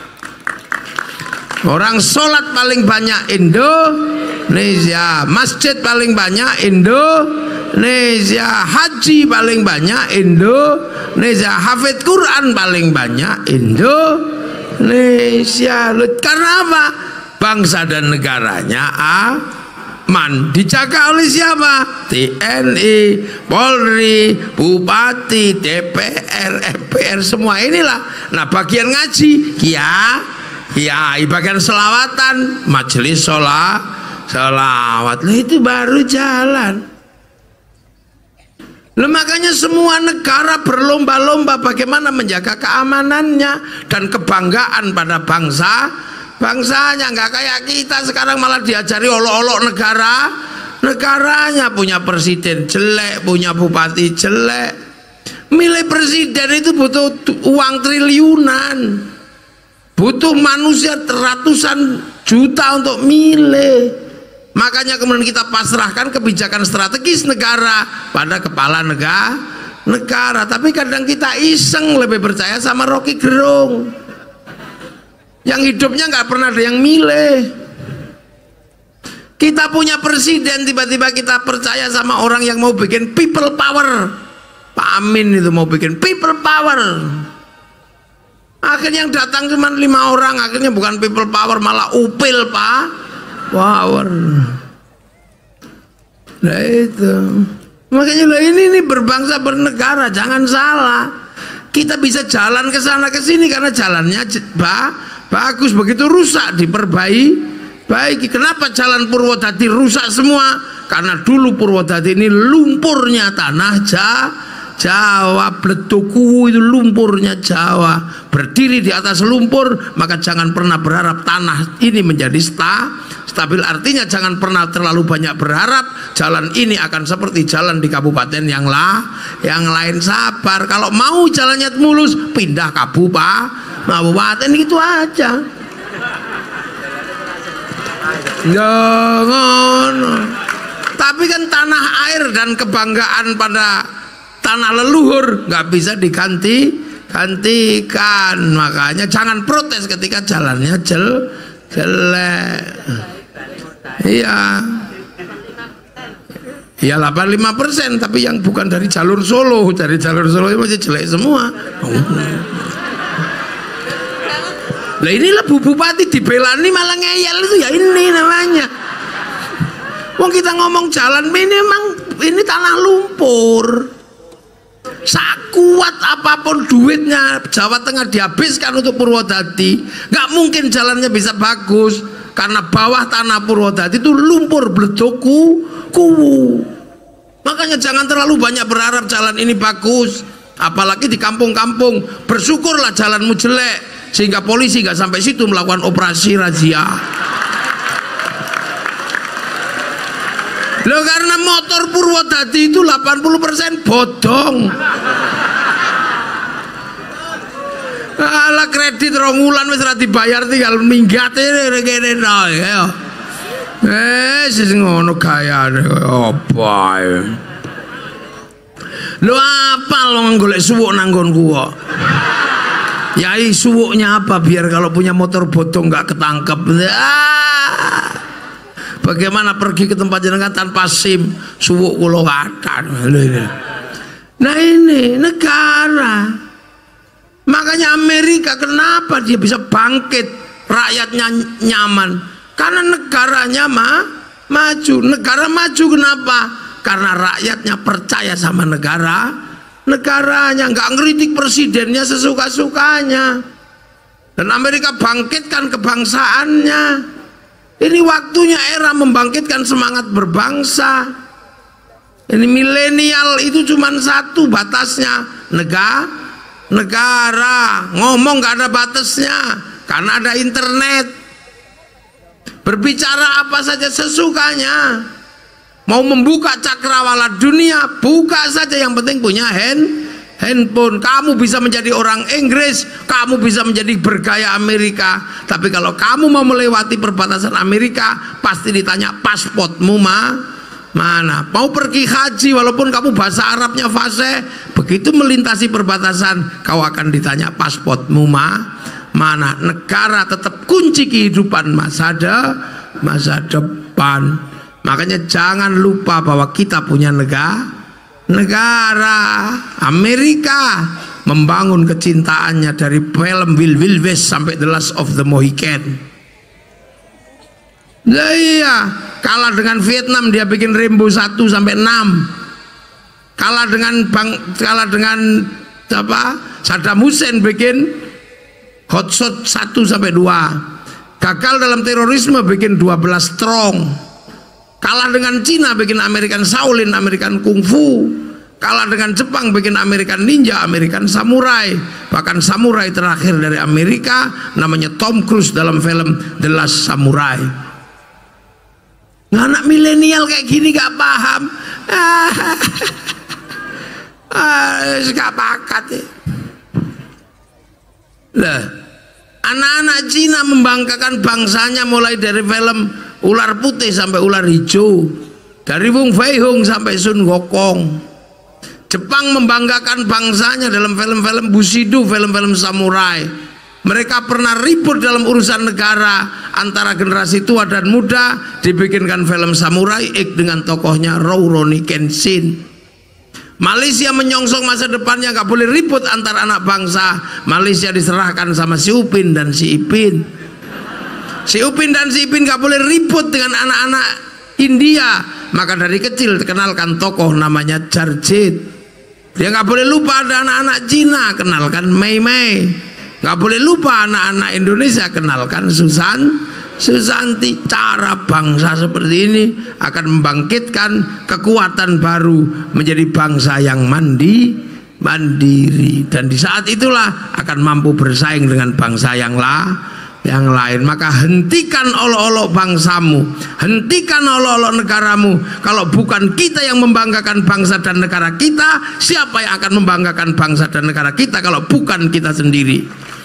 Speaker 2: Orang sholat paling banyak Indonesia, masjid paling banyak Indonesia, haji paling banyak Indonesia, hafid Quran paling banyak Indonesia. Karena apa? Bangsa dan negaranya aman. Dijaga oleh siapa? TNI, Polri, Bupati, DPR, MPR, semua inilah. Nah, bagian ngaji kiai, bagian selawatan majelis selawat. Nah, itu baru jalan. Makanya semua negara berlomba-lomba bagaimana menjaga keamanannya dan kebanggaan pada bangsanya. Nggak kayak kita sekarang malah diajari olok-olok negaranya, punya presiden jelek, punya bupati jelek. Milih presiden itu butuh uang triliunan, butuh manusia ratusan juta untuk milih. Makanya kemudian kita pasrahkan kebijakan strategis negara pada kepala negara. Tapi kadang kita iseng lebih percaya sama Rocky Gerung yang hidupnya nggak pernah ada yang milih. Kita punya presiden, tiba-tiba kita percaya sama orang yang mau bikin people power. Pak Amin itu mau bikin people power. Akhirnya yang datang cuma 5 orang, akhirnya bukan people power malah upil power. Nah itu makanya ini berbangsa bernegara, jangan salah. Kita bisa jalan ke sana ke sini karena jalannya bagus, begitu rusak diperbaiki. Kenapa jalan Purwodadi rusak semua? Karena dulu Purwodadi ini lumpurnya tanah Jawa, Bledoku itu lumpurnya Jawa. Berdiri di atas lumpur, maka jangan pernah berharap tanah ini menjadi stabil. Artinya jangan pernah terlalu banyak berharap jalan ini akan seperti jalan di kabupaten yang lain. Sabar, kalau mau jalannya mulus pindah kabupaten, gitu aja. Jangan. Tapi kan tanah air dan kebanggaan pada tanah leluhur nggak bisa digantikan. Makanya jangan protes ketika jalannya jelek. Iya 85%, tapi yang bukan dari jalur Solo itu masih jelek semua. Lah inilah Bupati dibelani malah ngeyel, itu ya ini namanya. Wong kita ngomong jalan ini tanah lumpur. Sakuat apapun duitnya Jawa Tengah dihabiskan untuk Purwodadi, nggak mungkin jalannya bisa bagus karena bawah tanah Purwodadi itu lumpur Bledoku. Makanya jangan terlalu banyak berharap jalan ini bagus, apalagi di kampung-kampung. Bersyukurlah jalanmu jelek sehingga polisi nggak sampai situ melakukan operasi razia. Loh, karena motor Purwodadi itu 80% bodong. Alah, kredit 2 wulan wis ora dibayar, tinggal minggat kene ya. Wis ngono gayane apa ya. Lho apa lo golek suwuk nang nggonku kok. Yai suwuknya apa biar kalau punya motor bodong nggak ketangkep. Bagaimana pergi ke tempat jenengan tanpa SIM, suwuk kula wakan. Nah ini negara. Makanya Amerika kenapa dia bisa bangkit, rakyatnya nyaman? Karena negaranya maju. Negara maju kenapa? Karena rakyatnya percaya sama negaranya, nggak ngeritik presidennya sesuka-sukanya. Dan Amerika bangkitkan kebangsaannya. Ini waktunya era membangkitkan semangat berbangsa. Ini milenial itu cuma satu batasnya, negara ngomong gak ada batasnya karena ada internet. Berbicara apa saja sesukanya. Mau membuka cakrawala dunia, buka saja, yang penting punya handphone. Kamu bisa menjadi orang Inggris, kamu bisa menjadi bergaya Amerika, tapi kalau kamu mau melewati perbatasan Amerika, pasti ditanya pasportmu mana. Mau pergi haji, walaupun kamu bahasa Arabnya fasih, begitu melintasi perbatasan, kau akan ditanya pasportmu mana. Negara tetap kunci kehidupan masa depan. Makanya jangan lupa bahwa kita punya negara. Amerika membangun kecintaannya dari film Wild West sampai The Last of the Mohican. Nah, iya, kalah dengan Vietnam dia bikin Rambo 1 sampai 6. Kalah dengan Saddam Hussein bikin Hot Shot 1 sampai 2. Gagal dalam terorisme bikin 12 Strong. Kalah dengan Cina bikin American Shaolin, American Kung Fu. Kalah dengan Jepang bikin American Ninja, American Samurai. Bahkan samurai terakhir dari Amerika namanya Tom Cruise dalam film The Last Samurai. Anak milenial kayak gini gak paham. Gak bakat ya. Lah, anak-anak Cina membanggakan bangsanya mulai dari film ular putih sampai ular hijau, dari Wong Fei Hung sampai Sun Gokong. Jepang membanggakan bangsanya dalam film-film Bushido, film-film samurai. Mereka pernah ribut dalam urusan negara antara generasi tua dan muda, dibikinkan film Samurai X dengan tokohnya Rurouni Kenshin. Malaysia menyongsong masa depannya, gak boleh ribut antar anak bangsa. Malaysia diserahkan sama si Upin dan si Ipin. Si Upin dan si Ipin gak boleh ribut dengan anak-anak India. Maka dari kecil kenalkan tokoh namanya Jarjit. Dia gak boleh lupa ada anak-anak Cina, kenalkan Mei Mei. Gak boleh lupa anak-anak Indonesia, kenalkan Susanti. Cara bangsa seperti ini akan membangkitkan kekuatan baru menjadi bangsa yang mandiri, dan di saat itulah akan mampu bersaing dengan bangsa yang lain. Maka hentikan olok-olok bangsamu, hentikan olok-olok negaramu. Kalau bukan kita yang membanggakan bangsa dan negara kita, siapa yang akan membanggakan bangsa dan negara kita kalau bukan kita sendiri?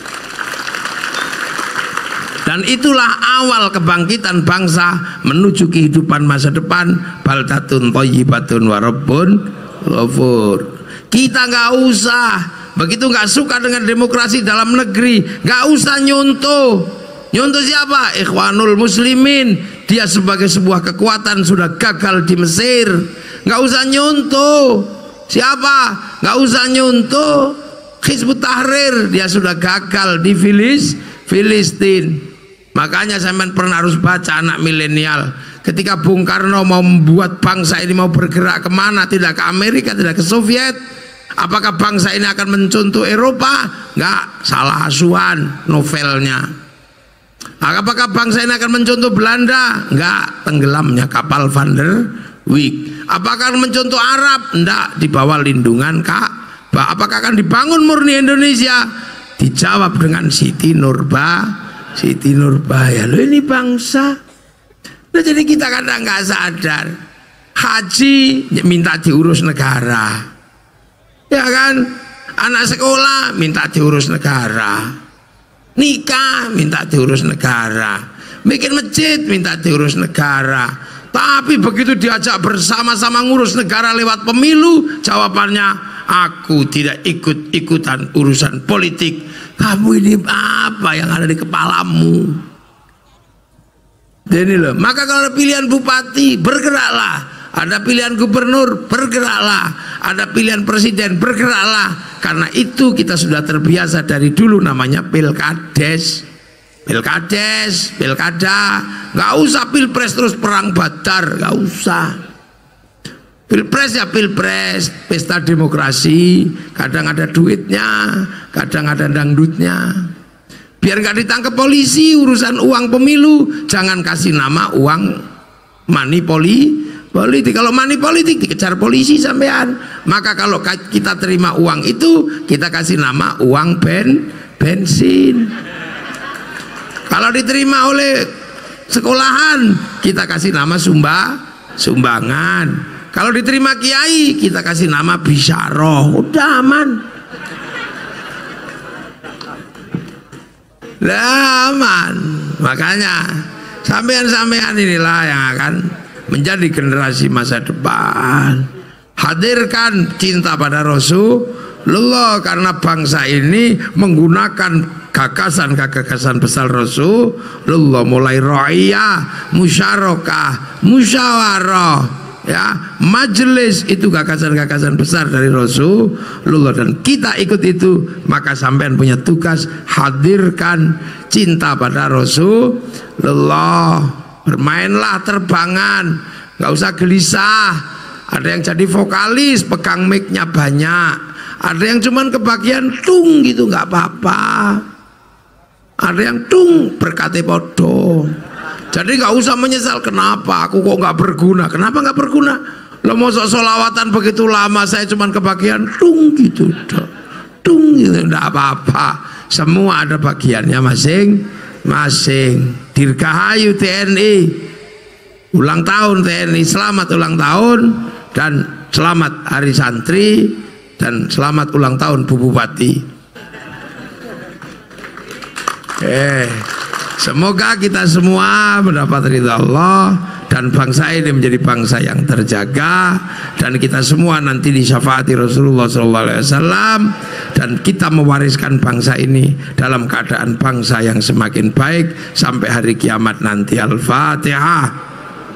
Speaker 2: Dan itulah awal kebangkitan bangsa menuju kehidupan masa depan. Baldatun thayyibatun wa rabbun ghafur. Kita nggak usah begitu, nggak suka dengan demokrasi dalam negeri, nggak usah nyontoh siapa? Ikhwanul Muslimin. Dia sebagai sebuah kekuatan sudah gagal di Mesir. Nggak usah nyontoh siapa? Nggak usah nyontoh Hizbut Tahrir. Dia sudah gagal di Filistin. Makanya saya pernah harus baca anak milenial. Ketika Bung Karno mau membuat bangsa ini mau bergerak kemana? Tidak ke Amerika, tidak ke Soviet. Apakah bangsa ini akan mencontoh Eropa? Enggak, salah asuhan novelnya. Apakah bangsa ini akan mencontoh Belanda? Enggak, tenggelamnya kapal Van der Wijk. Apakah akan mencontoh Arab? Enggak, di bawah lindungan Ka'bah. Apakah akan dibangun murni Indonesia? Dijawab dengan Siti Nurbaya. Loh, ini bangsa. Nah, jadi kita kadang nggak sadar. Haji minta diurus negara, ya kan? Anak sekolah minta diurus negara, nikah minta diurus negara, bikin masjid minta diurus negara. Tapi begitu diajak bersama-sama ngurus negara lewat pemilu, jawabannya aku tidak ikut-ikutan urusan politik. Kamu ini apa yang ada di kepalamu? Jadi loh, maka kalau ada pilihan bupati, bergeraklah. Ada pilihan gubernur, bergeraklah. Ada pilihan presiden, bergeraklah. Karena itu kita sudah terbiasa dari dulu, namanya pilkada. Nggak usah pilpres terus perang badar, nggak usah. Pilpres ya pilpres, pesta demokrasi. Kadang ada duitnya, kadang ada dangdutnya. Biar nggak ditangkap polisi urusan uang pemilu, jangan kasih nama uang money politik. Kalau money politik dikejar polisi sampean. Maka kalau kita terima uang itu, kita kasih nama uang bensin. Kalau diterima oleh sekolahan, kita kasih nama sumbangan. Kalau diterima kiai kita kasih nama Bisyarah, udah aman. Aman. Makanya sampean-sampean inilah yang akan menjadi generasi masa depan. Hadirkan cinta pada Rasulullah, karena bangsa ini menggunakan gagasan besar Rasulullah, mulai ra'iyah, musyarakah, musyawarah, ya, majelis, itu gagasan besar dari Rasulullah, dan kita ikut itu. Maka sampean punya tugas hadirkan cinta pada Rasulullah. Bermainlah terbangan, nggak usah gelisah. Ada yang jadi vokalis pegang mic-nya banyak, ada yang cuman kebagian tung gitu, nggak apa-apa. Ada yang tung berkate podo. Jadi nggak usah menyesal, kenapa aku kok nggak berguna. Kenapa nggak berguna? Lo mau solawatan begitu lama, saya cuman kebagian tung gitu, tung gitu, nggak apa-apa. Semua ada bagiannya masing-masing. Dirgahayu TNI, ulang tahun TNI, selamat ulang tahun, dan selamat Hari Santri, dan selamat ulang tahun Bu Bupati. Semoga kita semua mendapat ridha Allah, dan bangsa ini menjadi bangsa yang terjaga, dan kita semua nanti disyafaati Rasulullah SAW, dan kita mewariskan bangsa ini dalam keadaan bangsa yang semakin baik sampai hari kiamat nanti. Al-Fatihah.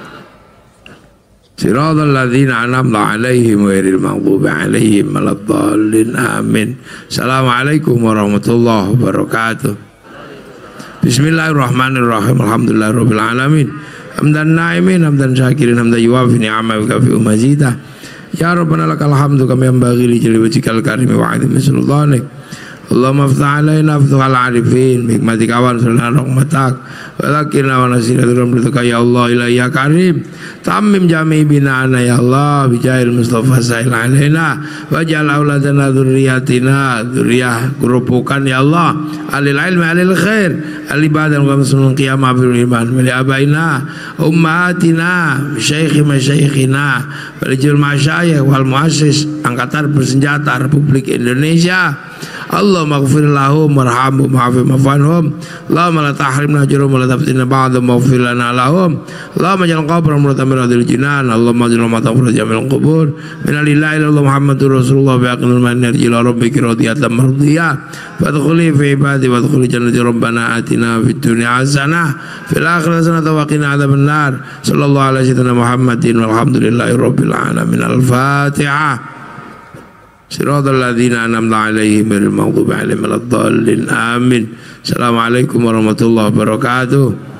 Speaker 2: Siratal ladzina an'amta 'alaihim ghairil maghdubi 'alaihim waladdallin. Amin. Assalamualaikum warahmatullahi wabarakatuh. Bismillahirrahmanirrahim. Alhamdulillahirabbil alamin. Hamdan na'imin, hamdan syakirin, hamdan yuwafi ni'amahu wa kafi mazidah. Ya Rabbana lakal hamdu kama yanbaghi li jalali wajhikal karim wa 'azimi sultanik. Allahumma aftah alaina afthal arifin hikmatika wa ansurna rahmatak wa lakina wa nasina rahmatika ya Allah ya karim. Tamim jami bina'ana ya Allah bijahil Mustafa sa'il alaina waj'al auladana dzurriyyatina dzurriyyah kerupukan ya Allah alil ilmi alil khair alibadan wa muslimin qiyamah bil iman wa li abaina ummatina syaikhi masyaikhina walijul masyayikh wal muassis angkatan bersenjata Republik Indonesia. Allahumma ighfir lahum warhamhum wa'afihim wa'fu Allahumma la tahrimna ajrahum wa la taftinna ba'dahum waghfir lana lahum Allahumma ij'al qabrahum mutamirradil jinan Allahumma ij'al matafur jamil qubur minna lillahi ila Muhammadur Rasulullah bi'aqnul manir ila rabbiki radiyatan mardiyah fadkhuli fi ibadi wadkhuli jannati rabbana atina fid dunya hasanah fil akhirati hasanah wa qina adzabannar sallallahu alaihi wasallam Muhammadin walhamdulillahi rabbil alamin. Al-Fatihah. Siratal ladzina an'amta 'alaihim ghairil maghdubi 'alaihim waladdallin. Amin. Assalamualaikum warahmatullahi wabarakatuh.